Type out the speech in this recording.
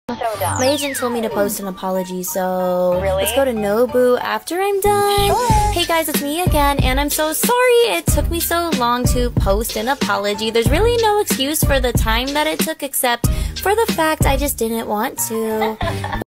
So dumb. My agent told me to post an apology, so Really? let's go to Nobu after I'm done. Sure. Hey guys, it's me again, and I'm so sorry it took me so long to post an apology. There's really no excuse for the time that it took except for the fact I just didn't want to.